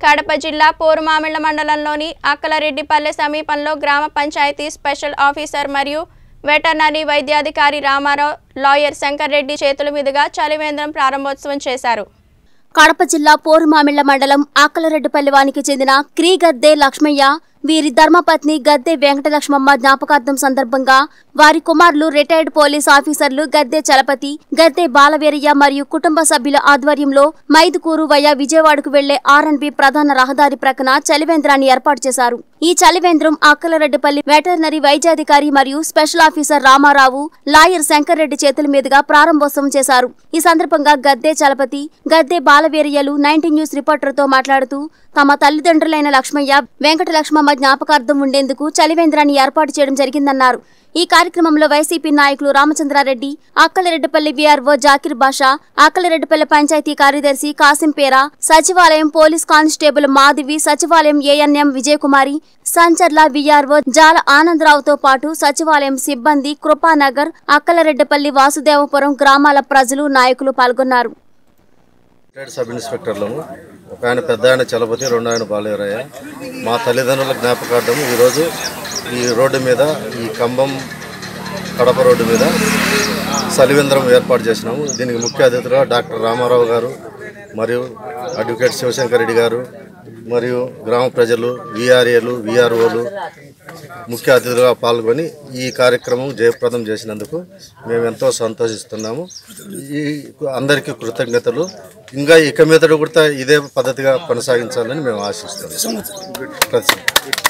కడప జిల్లా పోరుమామిళ్ల మండలంలోని అక్కలరెడ్డిపల్లె సమీపంలో గ్రామ పంచాయతీ స్పెషల్ ఆఫీసర్ మరియు వెటర్నరీ వైద్యాధికారి రామారావు లాయర్ శంకర్ రెడ్డి చేతుల మీదుగా చలివేంద్రం ప్రారంభోత్సవం చేశారు. కడప జిల్లా పోరుమామిళ్ల మండలం అక్కలరెడ్డిపల్లెవానికి చెందిన క్రీ గద్దె లక్ష్మయ్య వీరి ధర్మపత్ని గద్దె వెంకటలక్ష్మమ్మ జ్ఞాపకార్థం సందర్భంగా వారి కుమారులు రిటైర్డ్ పోలీస్ ఆఫీసర్లు గద్దె చలపతి, గద్దె బాలవీరయ్య మరియు కుటుంబ సభ్యుల ఆధ్వర్యంలో మైదుకూరు వయా విజయవాడకు వెళ్లే ఆర్ఎన్బి ప్రధాన రహదారి ప్రక్కన చలివేంద్రాన్ని ఏర్పాటు చేశారు. ఈ చలివేంద్రం అక్కలరెడ్డిపల్లి వెటర్నరీ వైద్యాధికారి మరియు special officer Ramarao, lawyer Shankar Reddy చేతుల మీదుగా ప్రారంభోత్సవం చేశారు. ఈ సందర్భంగా గద్దె చలపతి, గద్దె బాలవీరయ్యలు 19 న్యూస్ రిపోర్టర్తో మాట్లాడుతూ తమ తల్లిదండ్రులైన లక్ష్మయ్య, వెంకటలక్ష్మమ్మ జ్ఞాపకార్థం ఉండేందుకు చలివేంద్రాన్ని ఏర్పాటు చేయడం జరిగిందన్నారు. ఈ కార్యక్రమంలో వైసీపీ నాయకులు రామచంద్రారెడ్డి, అక్కలరెడ్డిపల్లి వీఆర్ఓ జాకిర్ బాషా, అక్కలరెడ్డిపల్లి పంచాయతీ కార్యదర్శి కాసింపేర, సచివాలయం పోలీస్ కానిస్టేబుల్ మాధవి, సచివాలయం ఏఎన్ఎం విజయకుమారి, సంచర్ల వీఆర్ఓ జాల ఆనందరావుతో పాటు సచివాలయం సిబ్బంది, కృపానగర్, అక్కలరెడ్డిపల్లి, వాసుదేవపురం గ్రామాల ప్రజలు, నాయకులు పాల్గొన్నారు. సబ్ ఇన్స్పెక్టర్లను ఒక ఆయన పెద్ద ఆయన చలపతి, రెండు ఆయన బాలవీరయ్య, మా తల్లిదండ్రుల జ్ఞాపకార్థం ఈరోజు ఈ రోడ్డు మీద, ఈ కంబం కడప రోడ్డు మీద చలివేంద్రం ఏర్పాటు చేసినాము. దీనికి ముఖ్య అతిథులుగా డాక్టర్ రామారావు గారు మరియు అడ్వకేట్ శివశంకర్ రెడ్డి గారు మరియు గ్రామ ప్రజలు, వీఆర్ఏలు, వీఆర్ఓలు ముఖ్య అతిథులుగా పాల్గొని ఈ కార్యక్రమం జయప్రదం చేసినందుకు మేము ఎంతో సంతోషిస్తున్నాము. ఈ అందరికీ కృతజ్ఞతలు. ఇంకా ఇక మీదట కూడా ఇదే పద్ధతిగా కొనసాగించాలని మేము ఆశిస్తున్నాము.